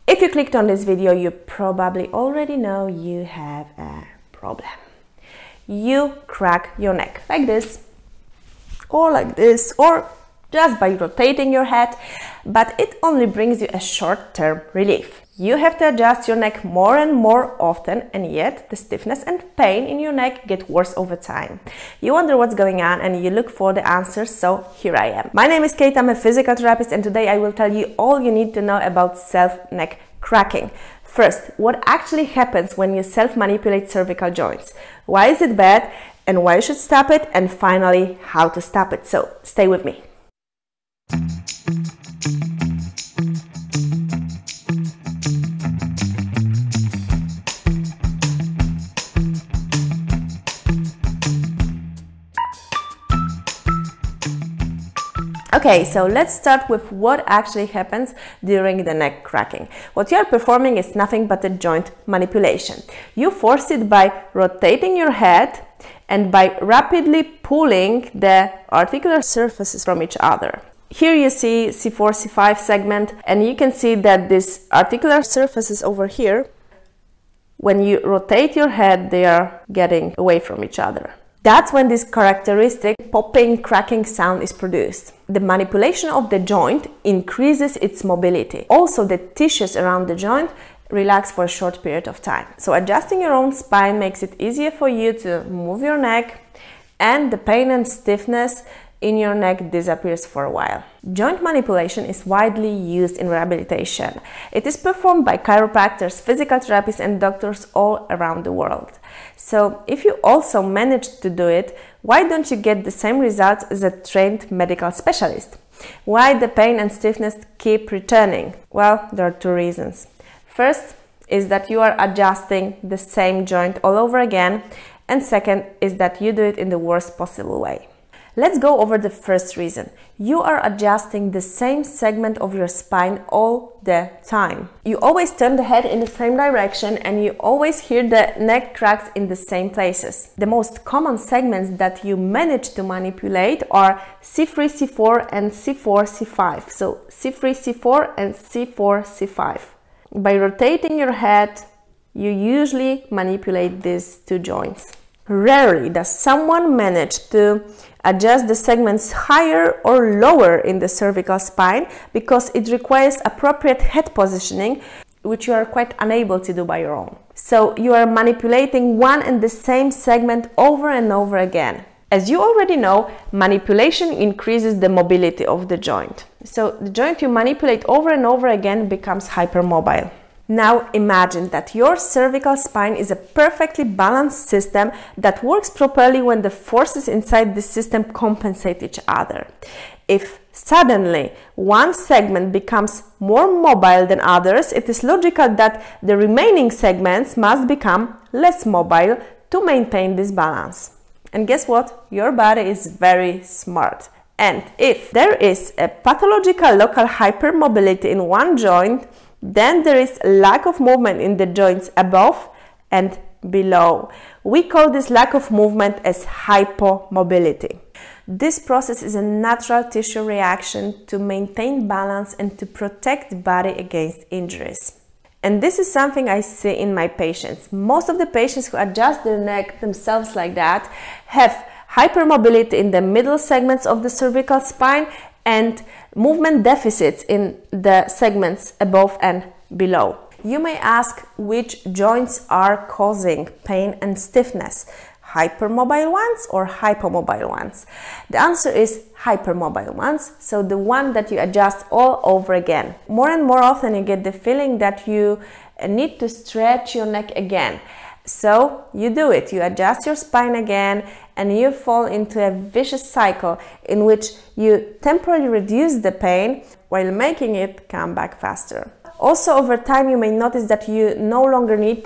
If you clicked on this video, you probably already know you have a problem. You crack your neck like this, or just by rotating your head, but it only brings you a short-term relief. You have to adjust your neck more and more often, and yet the stiffness and pain in your neck get worse over time. You wonder what's going on and you look for the answers, so here I am. My name is Kate, I'm a physical therapist, and today I will tell you all you need to know about self-neck cracking. First, what actually happens when you self-manipulate cervical joints? Why is it bad and why you should stop it? And finally, how to stop it. So stay with me. Okay, so let's start with what actually happens during the neck cracking. What you are performing is nothing but a joint manipulation. You force it by rotating your head and by rapidly pulling the articular surfaces from each other. Here you see C4, C5 segment, and you can see that these articular surfaces over here, when you rotate your head, they are getting away from each other. That's when this characteristic popping, cracking sound is produced. The manipulation of the joint increases its mobility. Also, the tissues around the joint relax for a short period of time. So adjusting your own spine makes it easier for you to move your neck, and the pain and stiffness in your neck disappears for a while. Joint manipulation is widely used in rehabilitation. It is performed by chiropractors, physical therapists, and doctors all around the world. So if you also manage to do it, why don't you get the same results as a trained medical specialist? Why the pain and stiffness keep returning? Well, there are two reasons. First is that you are adjusting the same joint all over again, and second is that you do it in the worst possible way. Let's go over the first reason. You are adjusting the same segment of your spine all the time. You always turn the head in the same direction and you always hear the neck cracks in the same places. The most common segments that you manage to manipulate are C3, C4 and C4, C5. So C3, C4 and C4, C5. By rotating your head, you usually manipulate these two joints. Rarely does someone manage to adjust the segments higher or lower in the cervical spine because it requires appropriate head positioning, which you are quite unable to do by your own. So you are manipulating one and the same segment over and over again. As you already know, manipulation increases the mobility of the joint. So the joint you manipulate over and over again becomes hypermobile. Now imagine that your cervical spine is a perfectly balanced system that works properly when the forces inside the system compensate each other. If suddenly one segment becomes more mobile than others, it is logical that the remaining segments must become less mobile to maintain this balance. And guess what? Your body is very smart. And if there is a pathological local hypermobility in one joint, then there is a lack of movement in the joints above and below. We call this lack of movement as hypomobility. This process is a natural tissue reaction to maintain balance and to protect the body against injuries. And this is something I see in my patients. Most of the patients who adjust their neck themselves like that have hypermobility in the middle segments of the cervical spine and movement deficits in the segments above and below. You may ask which joints are causing pain and stiffness, hypermobile ones or hypomobile ones? The answer is hypermobile ones, so the one that you adjust all over again. More and more often you get the feeling that you need to stretch your neck again. So you do it, you adjust your spine again and you fall into a vicious cycle in which you temporarily reduce the pain while making it come back faster. Also, over time you may notice that you no longer need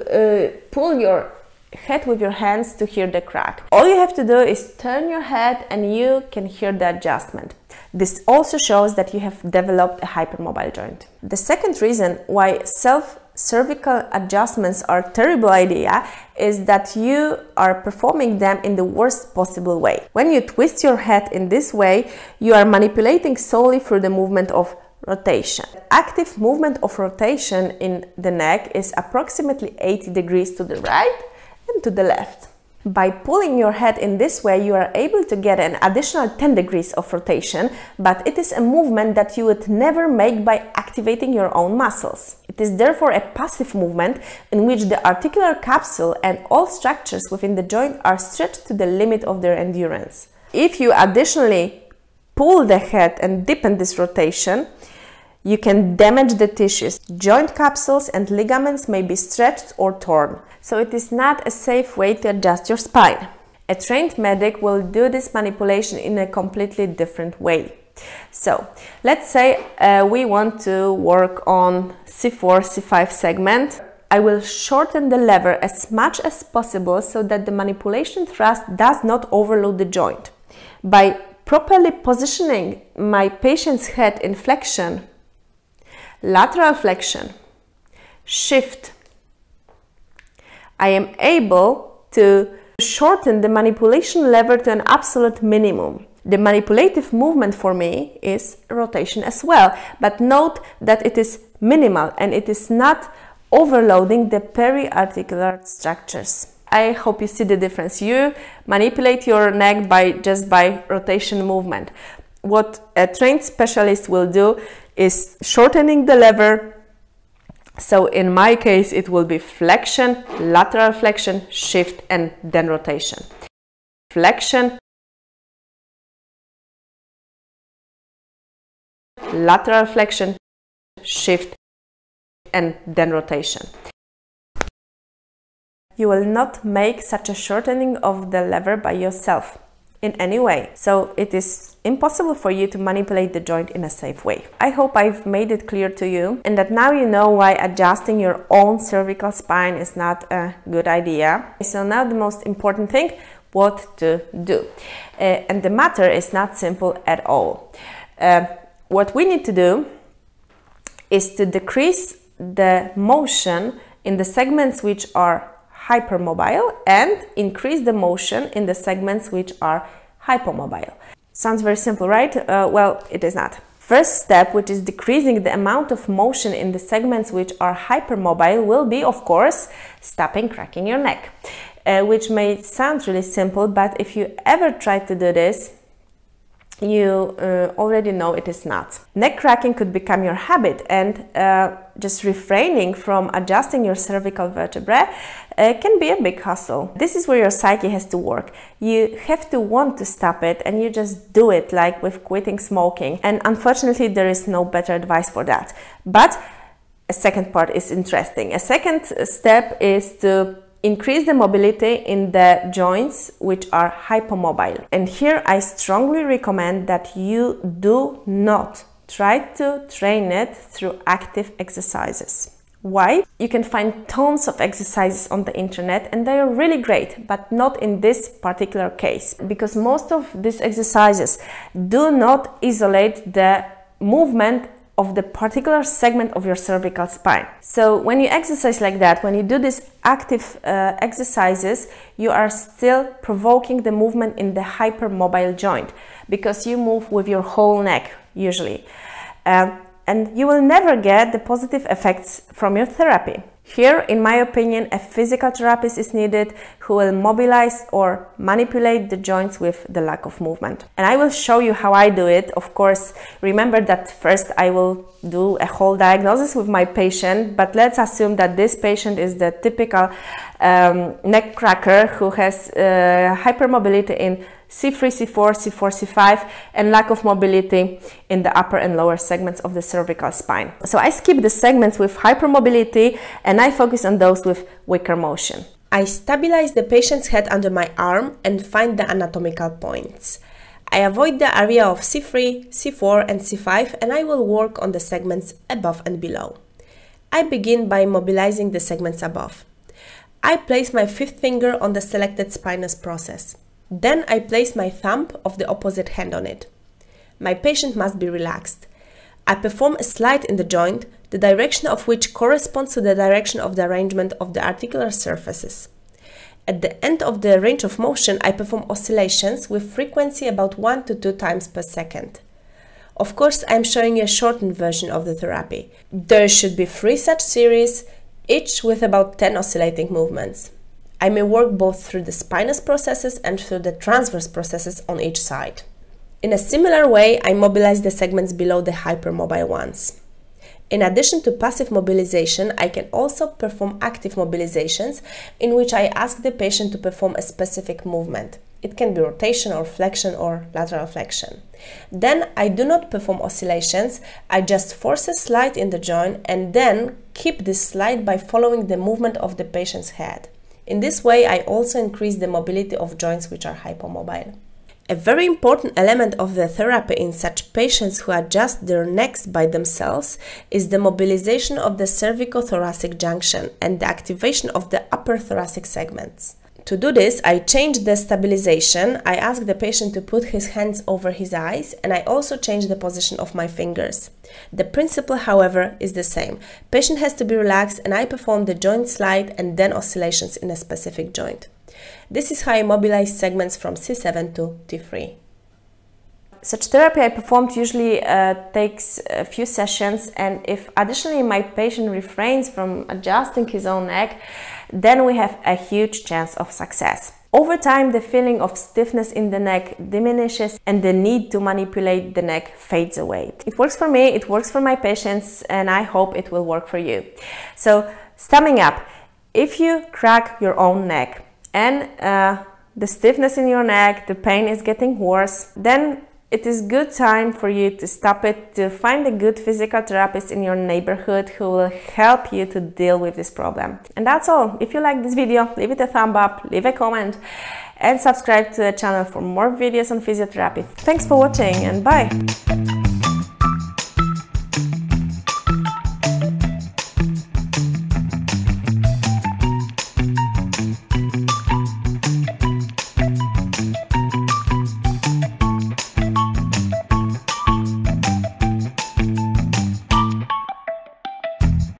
to pull your head with your hands to hear the crack. All you have to do is turn your head and you can hear the adjustment. This also shows that you have developed a hypermobile joint. The second reason why cervical adjustments are a terrible idea is that you are performing them in the worst possible way. When you twist your head in this way, you are manipulating solely through the movement of rotation. Active movement of rotation in the neck is approximately 80 degrees to the right and to the left. By pulling your head in this way, you are able to get an additional 10 degrees of rotation, but it is a movement that you would never make by activating your own muscles. It is therefore a passive movement in which the articular capsule and all structures within the joint are stretched to the limit of their endurance. If you additionally pull the head and deepen this rotation, you can damage the tissues. Joint capsules and ligaments may be stretched or torn. So it is not a safe way to adjust your spine. A trained medic will do this manipulation in a completely different way. So let's say we want to work on C4, C5 segment. I will shorten the lever as much as possible so that the manipulation thrust does not overload the joint. By properly positioning my patient's head in flexion, lateral flexion, shift, I am able to shorten the manipulation lever to an absolute minimum. The manipulative movement for me is rotation as well, but note that it is minimal and it is not overloading the periarticular structures. I hope you see the difference. You manipulate your neck just by rotation movement. What a trained specialist will do is shortening the lever. So in my case, it will be flexion, lateral flexion, shift, and then rotation. Flexion, lateral flexion, shift, and then rotation. You will not make such a shortening of the lever by yourself in any way. So it is impossible for you to manipulate the joint in a safe way. I hope I've made it clear to you and that now you know why adjusting your own cervical spine is not a good idea. So now the most important thing, what to do. And the matter is not simple at all. What we need to do is to decrease the motion in the segments which are hypermobile and increase the motion in the segments which are hypomobile. Sounds very simple, right? Well, it is not. First step, which is decreasing the amount of motion in the segments which are hypermobile, will be, of course, stopping cracking your neck. Which may sound really simple, but if you ever try to do this, you already know it is not. Neck cracking could become your habit, and just refraining from adjusting your cervical vertebrae can be a big hassle. This is where your psyche has to work. You have to want to stop it, and you just do it, like with quitting smoking. And unfortunately, there is no better advice for that. But a second part is interesting. A second step is to increase the mobility in the joints which are hypomobile. And here I strongly recommend that you do not try to train it through active exercises. Why? You can find tons of exercises on the internet and they are really great, but not in this particular case, because most of these exercises do not isolate the movement of the particular segment of your cervical spine. So when you exercise like that, when you do these active exercises, you are still provoking the movement in the hypermobile joint, because you move with your whole neck usually. And you will never get the positive effects from your therapy. Here, in my opinion, a physical therapist is needed who will mobilize or manipulate the joints with the lack of movement. And I will show you how I do it. Of course, remember that first I will do a whole diagnosis with my patient, but let's assume that this patient is the typical neck cracker who has hypermobility in C3, C4, C4, C5, and lack of mobility in the upper and lower segments of the cervical spine. So I skip the segments with hypermobility and I focus on those with weaker motion. I stabilize the patient's head under my arm and find the anatomical points. I avoid the area of C3, C4, and C5, and I will work on the segments above and below. I begin by mobilizing the segments above. I place my fifth finger on the selected spinous process. Then I place my thumb of the opposite hand on it. My patient must be relaxed. I perform a slide in the joint, the direction of which corresponds to the direction of the arrangement of the articular surfaces. At the end of the range of motion, I perform oscillations with frequency about 1 to 2 times per second. Of course, I'm showing you a shortened version of the therapy. There should be 3 such series, each with about 10 oscillating movements. I may work both through the spinous processes and through the transverse processes on each side. In a similar way, I mobilize the segments below the hypermobile ones. In addition to passive mobilization, I can also perform active mobilizations in which I ask the patient to perform a specific movement. It can be rotation or flexion or lateral flexion. Then I do not perform oscillations, I just force a slide in the joint and then keep this slide by following the movement of the patient's head. In this way, I also increase the mobility of joints which are hypomobile. A very important element of the therapy in such patients who adjust their necks by themselves is the mobilization of the cervico-thoracic junction and the activation of the upper thoracic segments. To do this, I change the stabilization, I ask the patient to put his hands over his eyes, and I also change the position of my fingers. The principle, however, is the same. Patient has to be relaxed and I perform the joint slide and then oscillations in a specific joint. This is how I mobilize segments from C7 to T3. Such therapy I performed usually takes a few sessions, and if additionally my patient refrains from adjusting his own neck, then we have a huge chance of success. Over time, the feeling of stiffness in the neck diminishes and the need to manipulate the neck fades away. It works for me, it works for my patients, and I hope it will work for you. So, summing up, if you crack your own neck and the stiffness in your neck, the pain is getting worse, then it is good time for you to stop it, to find a good physical therapist in your neighborhood who will help you to deal with this problem. And that's all. If you like this video, leave it a thumb up, leave a comment, and subscribe to the channel for more videos on physiotherapy. Thanks for watching and bye!